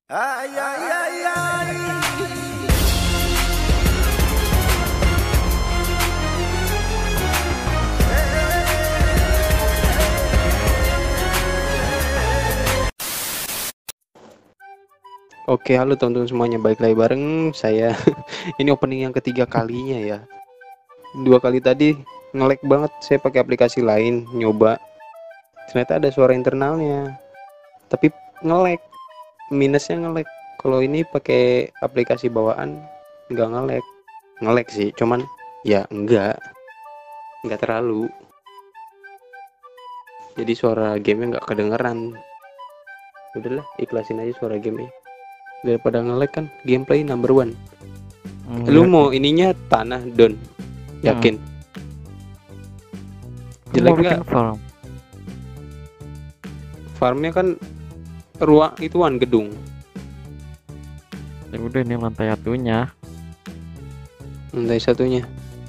Ay, ay, ay, ay. Oke, halo teman-teman semuanya, balik lagi bareng saya. Ini opening yang ketiga kalinya ya. 2 kali tadi nge-lag banget, saya pakai aplikasi lain nyoba. Ternyata ada suara internalnya. Tapi nge-lag. Minusnya nge-lag. Kalau ini pakai aplikasi bawaan nggak nge-lag. Nge-lag sih, cuman ya enggak terlalu. Jadi suara gamenya nggak kedengeran. Udahlah, ikhlasin aja suara gamenya. Daripada nge-lag kan gameplay number one. Lu mau ininya tanah Don, yakin? Jelek nggak? Farm. Farmnya kan ruang ituan gedung. Ya udah, ini lantai satunya. Lantai satunya.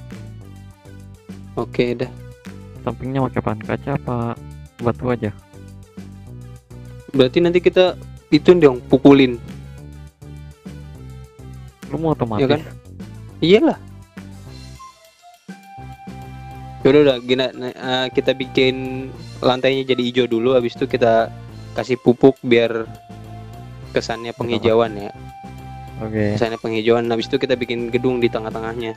Oke dah. Sampingnya pakai bahan kaca apa batu aja? Berarti nanti kita itu dong pukulin, Lu mau otomatis? ya kan? Iyalah. Udah gini, kita bikin lantainya jadi hijau dulu, habis itu kita kasih pupuk biar kesannya penghijauan ya. Oke. Kesannya penghijauan, habis itu kita bikin gedung di tengah-tengahnya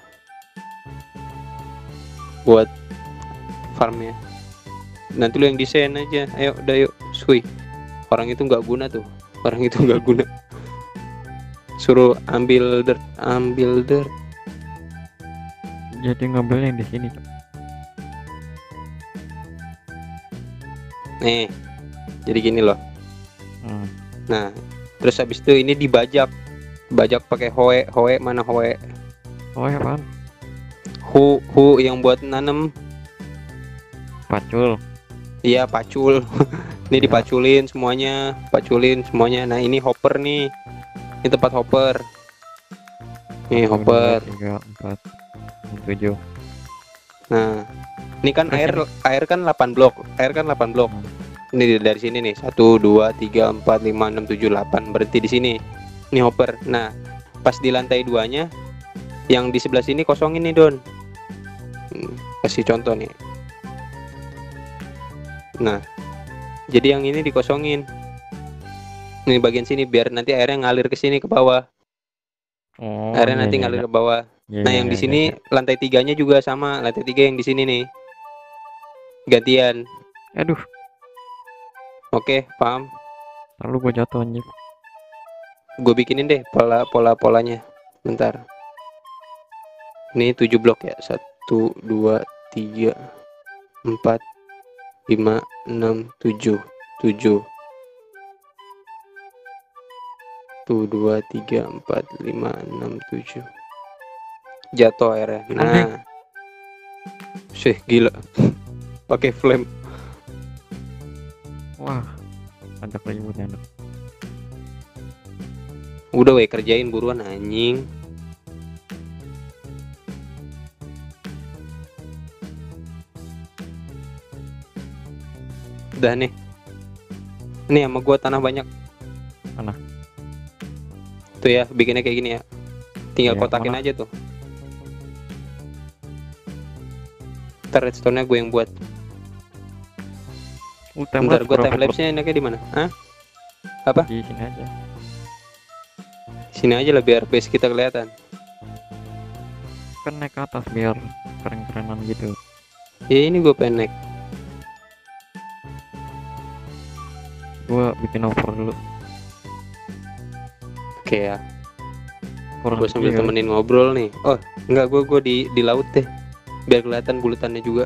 buat farmnya. Nanti lu yang desain aja. Ayo, udah yuk, Sui. Orang itu nggak guna tuh. Orang itu nggak guna. Suruh ambil dirt. Jadi ngambil yang di sini. Nih, jadi gini loh. Hmm. Nah, terus habis itu ini dibajak pakai hoe mana hoe? Oh ya apaan? Hu yang buat nanem. Pacul. Iya, pacul. Ini Ya. paculin semuanya. Nah, ini hopper nih. Ini tempat hopper. Nih 1, hopper. 2, 3, 4, 7. Nah, ini kan Terus air kan 8 blok. Hmm. Ini dari sini nih. 1 2 3 4 5 6 7 8. Berhenti di sini. Ini hopper. Nah, pas di lantai 2-nya yang di sebelah sini kosongin nih, Don. Kasih contoh nih. Nah, jadi yang ini dikosongin. Ini bagian sini biar nanti airnya ngalir ke sini ke bawah. Oh, Airnya iya, nanti iya, ngalir iya. ke bawah. Iya, Nah, iya, yang di iya, sini iya. lantai 3-nya juga sama. Lantai 3 yang di sini nih. Gantian. Aduh, Oke, paham? lalu gua jatuh anjir. Gue bikinin deh polanya. Bentar. Ini 7 blok ya. 1 2 3 4 5 6 7 7. 1 2 3 4 5 6 7. Jatuh airnya. Nah. Syih, gila. Pakai flame. Wah, ajak ribut ya. Udah weh, kerjain buruan anjing. Udah nih. Nih sama gua tanah banyak. Mana? Tuh ya, bikinnya kayak gini ya. Tinggal Ya, kotakin mana? aja tuh. Ntar redstone-nya gue yang buat. Bentar, gue timelapse-nya enaknya di mana? Hah? Apa? Di sini aja. Sini aja lah biar base kita kelihatan. Kan naik ke atas biar keren-kerenan gitu. Ya ini gue pengen naik. Gua bikin over dulu. Oke ya. Kurang Gue sambil kecil. temenin ngobrol nih. Oh, enggak, gue di laut deh. Biar kelihatan bulutannya juga.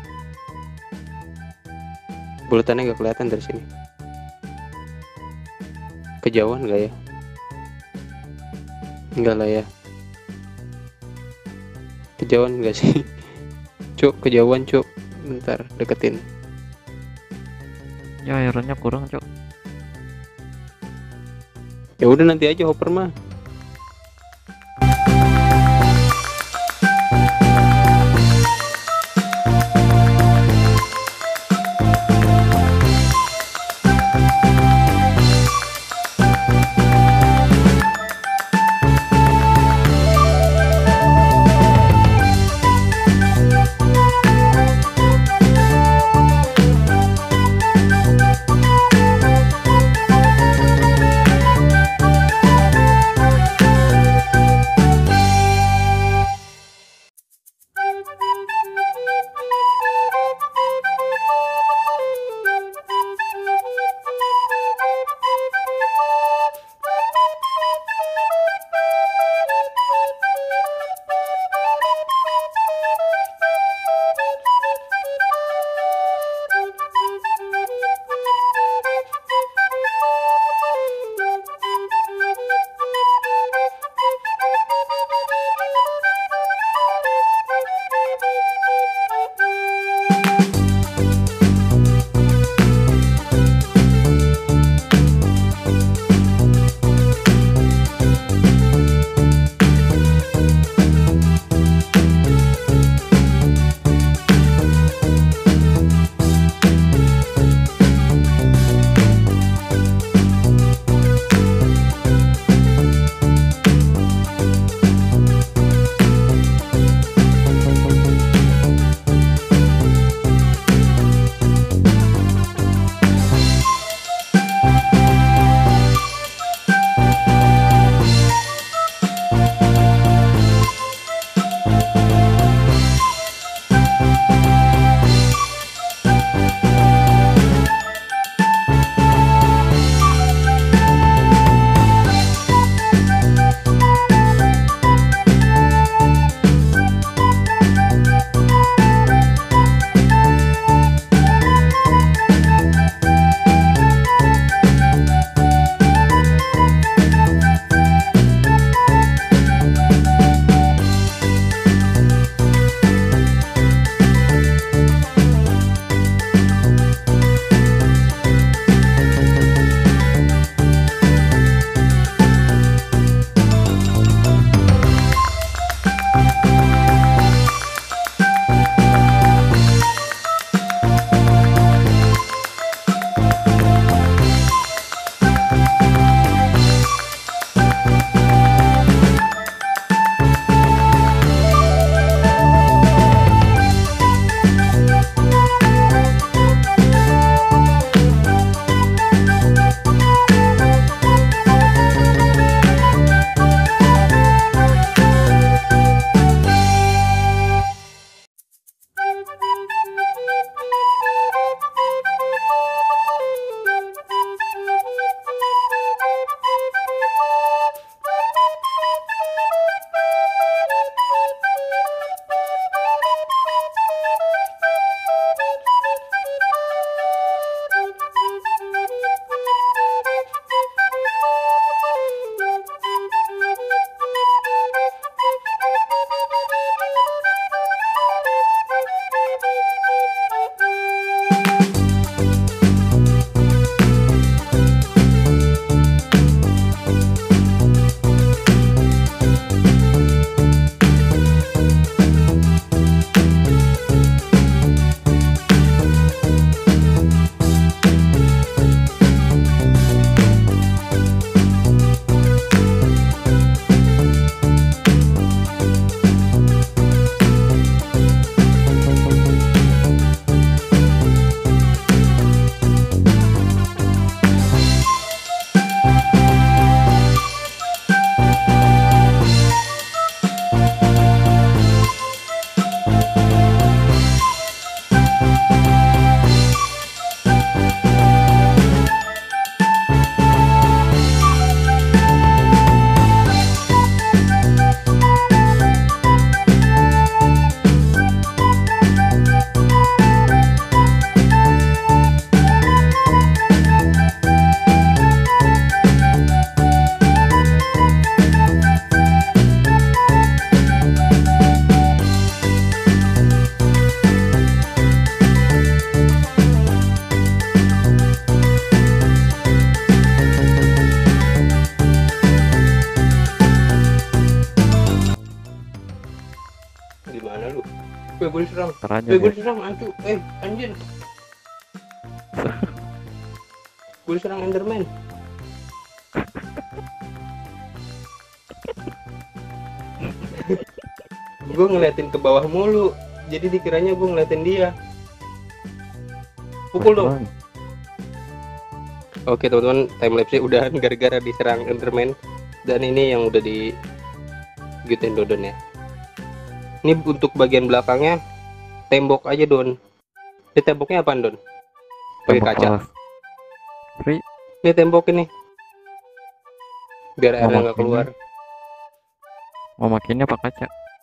Bulutannya gak kelihatan dari sini. Kejauhan gak ya? Enggak lah ya. Kejauhan gak sih? Cuk, kejauhan cuk. Bentar, deketin. Ya airnya kurang, Cok. Ya udah nanti aja hopper mah. gue diserang. Ntar aja Gue Mir. diserang ancu. Anjir. Gue diserang Enderman. Gue ngeliatin ke bawah mulu, jadi dikiranya gue ngeliatin dia. Pukul dong. Bang. Oke teman-teman, timelapse-nya udahan gara-gara diserang Enderman. Dan ini yang udah di gituin Dodon ya. Ini untuk bagian belakangnya tembok aja Don. Ini temboknya apaan Don? Pakai Tembok kaca. alas. Free. Ini tembok ini. Biar airnya nggak makin keluar. Mau makinnya apa kaca?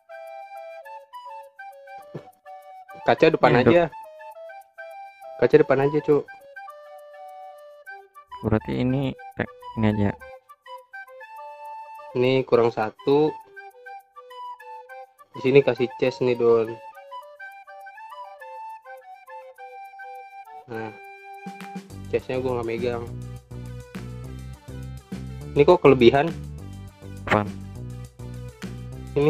Kaca depan Ini, aja. Kaca depan aja cu. Berarti ini ini aja. Ini kurang satu. Di sini kasih chest nih Don. Nah, chestnya gue nggak megang. Ini kok kelebihan? Apaan? Ini.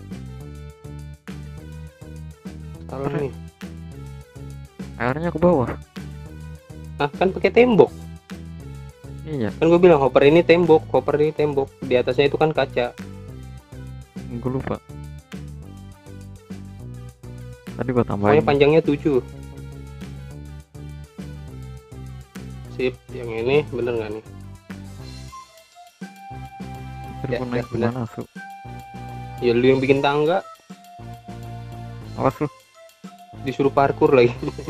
Taruh Keren. nih. Airnya ke bawah. Ah, kan pakai tembok. Iya, Kan gue bilang hopper ini tembok, hopper ini tembok. Di atasnya itu kan kaca. gue lupa. Tadi gua Pokoknya tambahin. panjangnya 7. Sip, yang ini bener nggak nih? Ntar Ya, gua naik ya, benar. gimana su? Ya lu yang bikin tangga, Awas lu. disuruh parkur lagi.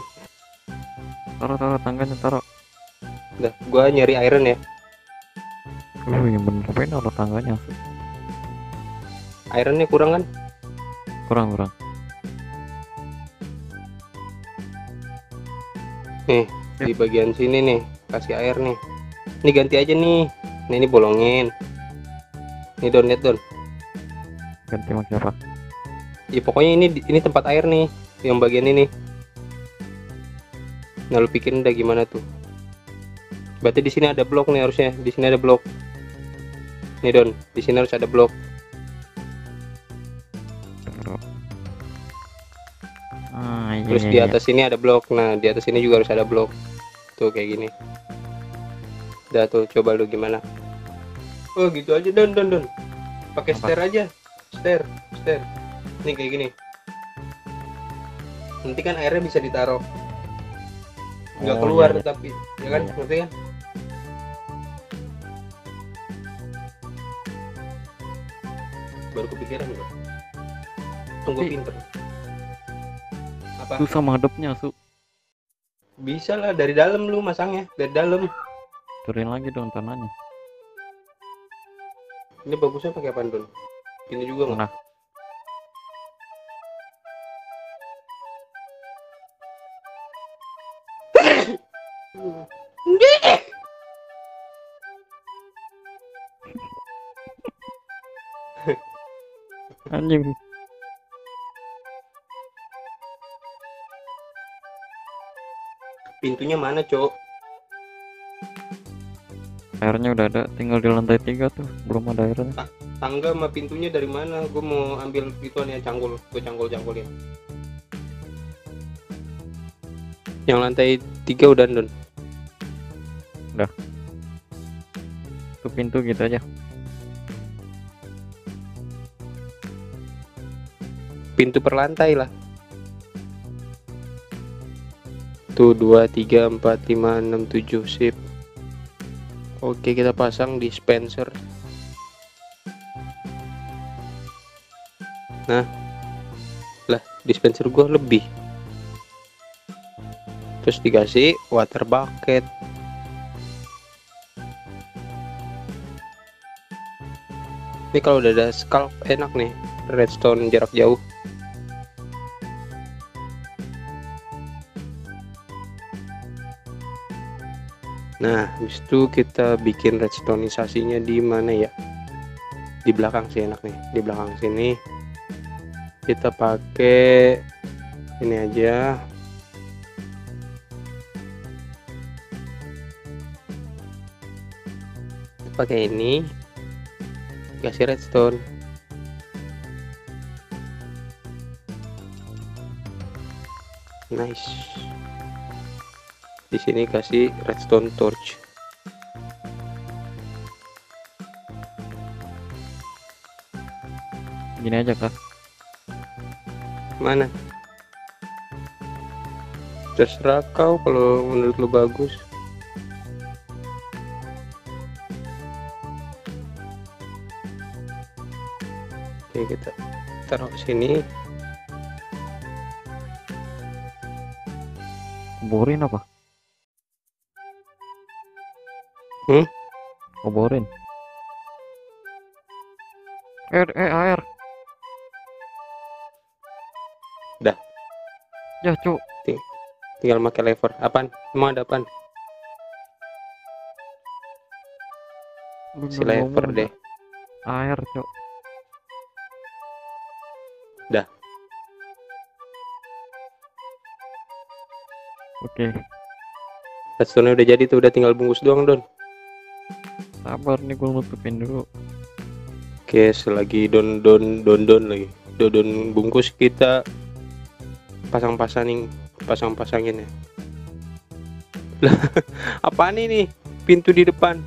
Taruh tangganya taruh. Udah, gua nyari iron ya. Yang bener ngapain taruh tangganya su? Ironnya kurang kan? Kurang. Nih, di bagian sini nih, kasih air nih. Ini ganti aja nih. Nah, ini bolongin. Ini Don, lihat Don. Ganti sama siapa? Ya pokoknya ini tempat air nih, yang bagian ini. Nah, lu pikirin udah gimana tuh? Berarti di sini ada blok nih harusnya. Di sini ada blok. Nih Don, di sini harus ada blok. Taruh. Ah, iya, Terus iya, di iya. atas sini ada blok. Nah, di atas sini juga harus ada blok. Tuh kayak gini. Udah tuh, coba lu gimana? Oh, gitu aja Don. Pakai Apa? stair aja. Stair. Nih kayak gini. Nanti kan airnya bisa ditaruh. Nggak Oh, keluar iya, iya. tapi, ya kan? Iya. Ngerti kan? Baru kepikiran gua. Tunggu Tapi- pinter. Apa? Susah menghadapnya su. Bisa lah dari dalam lu masangnya, dari dalam. Turunin lagi dong tanahnya. Ini bagusnya pakai apa Don? Ini juga nggak? Nah, anjing. Pintunya mana, Cok? Airnya udah ada, tinggal di lantai 3 tuh. Belum ada airnya. Tangga sama pintunya dari mana? Gue mau ambil gituan ya, canggul. Gue canggul-canggulin. Yang lantai 3 udah Don. Tuh pintu gitu aja. Pintu per lantai lah. Tuh 2, 3, 4, 5, 6, 7 sip. Oke, kita pasang dispenser. Nah, lah dispenser gua lebih. Terus dikasih water bucket. Ini kalau udah ada scalp enak nih, redstone jarak jauh. Nah, habis itu kita bikin redstoneisasinya di mana ya? Di belakang sih enak nih, di belakang sini. Kita pakai ini aja. Pakai ini. Kasih redstone. Nice. Di sini kasih redstone torch. Gini aja kah? Mana? Terserah kau kalau menurut lu bagus. Oke, kita taruh sini. Kuburin apa? Kuburin. Air. Dah. Ya, cuk. Tinggal pakai lever. Apaan? Emang ada apaan? Lu Si belum lever ngomong, deh. air, cuk. Dah. Oke, Redstone udah jadi tuh, udah tinggal bungkus doang, Don. sabar nih gue nutupin dulu. Oke, selagi don lagi. Don bungkus kita pasangin ya. Lah, apaan ini? Pintu di depan.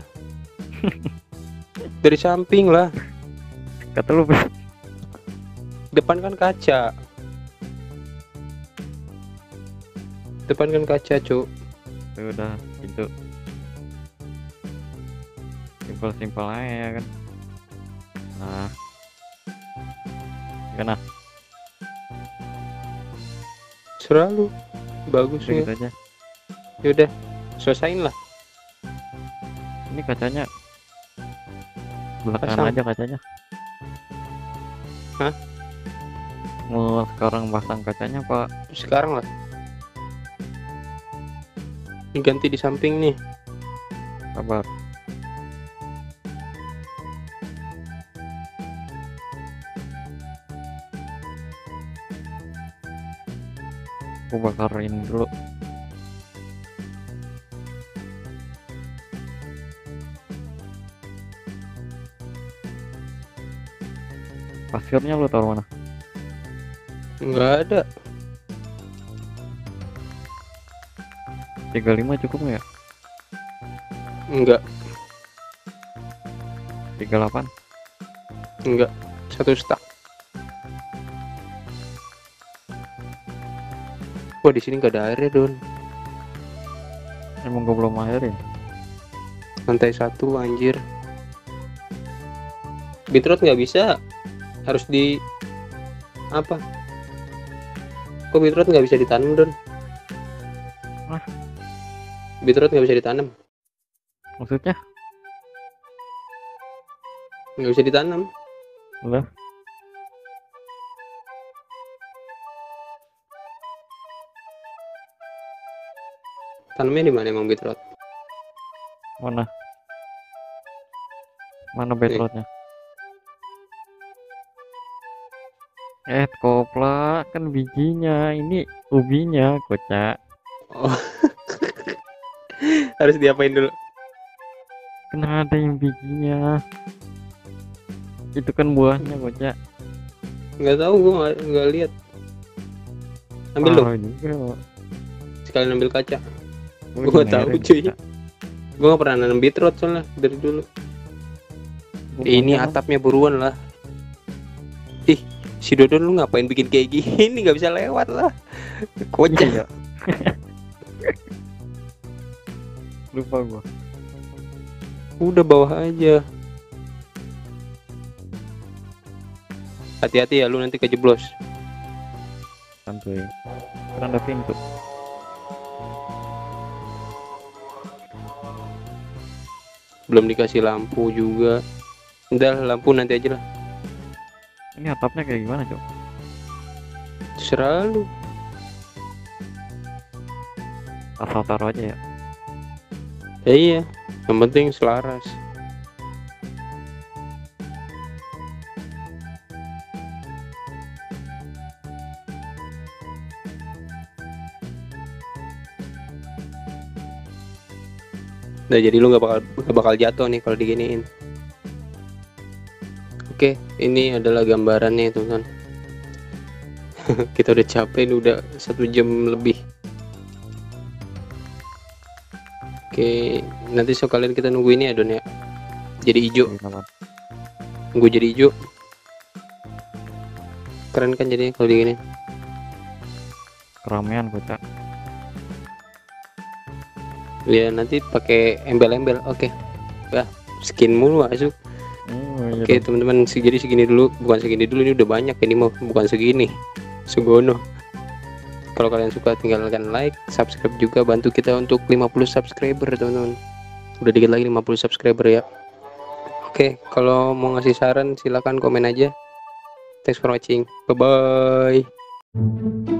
Dari samping lah. Kata lu Depan kan kaca. Depan kan kaca, Cuk. udah itu simpel aja ya kan. Nah, gimana? Serah lu. Bagus Udah ya. gitu aja. Yaudah, selesain lah. Ini kacanya belakangan Pasang. aja kacanya. Hah? Mau sekarang pasang kacanya pak? Sekarang lah. Ini ganti di samping nih. Sabar. Aku bakar ini dulu. Pasirnya lu taruh mana? Nggak ada. 35 cukup nggak ya? Enggak. 38. Enggak. 1 stack. Wah, di sini nggak ada airnya, Don. Emang gue belum airin. Lantai 1, anjir. Beetroot nggak bisa. Harus di apa? Kok beetroot nggak bisa ditanam, Don? Hah? Beetroot nggak bisa ditanam. Maksudnya? Nggak bisa ditanam. Lah, Tanamnya di mana emang beetroot? mana? Mana beetrootnya? Kopla kan bijinya, ini ubinya, kocak. Oh. Harus diapain dulu? Kan ada yang bijinya. Itu kan buahnya, kocak. Nggak tahu, gua nggak lihat. Ambil dong. Parah juga. Sekalian ambil kaca. Gua Gua juga tahu, ngairin, cuy. Kocak. Gua nggak pernah nanam beetroot soalnya dari dulu. Gua Ini punya, atapnya buruan lah. Ih, si Dodon lu ngapain bikin kayak gini? Nggak bisa lewat lah. Kocak. Iya. Lupa gua. Udah bawah aja. Hati-hati ya, lu nanti kejeblos. Santuy. Kan ada pintu. Belum dikasih lampu juga. Udah, lampu nanti aja lah. Ini atapnya kayak gimana, Cok? Terserah lu. Asal taruh aja ya. Ya iya, yang penting selaras. Nah, jadi lu nggak bakal jatuh nih kalau diginiin. Oke, ini adalah gambarannya, teman-teman. Kita udah capek ini udah 1 jam lebih. Oke, nanti sekalian kita nunggu ini ya Don ya. Jadi hijau, Iya, Bang. nunggu jadi hijau. Keren kan jadinya kalau digini. Keramaian kota. Ya nanti pakai embel-embel. Oke. Ya, skin mulu masuk. Oh, iya Oke dong. teman-teman, jadi segini dulu, bukan segini dulu, ini udah banyak ini mau, bukan segini. Sugono. Kalau kalian suka tinggalkan like, subscribe juga, bantu kita untuk 50 subscriber teman-teman. Udah dikit lagi 50 subscriber ya. Oke, kalau mau ngasih saran silakan komen aja. Thanks for watching. Bye bye.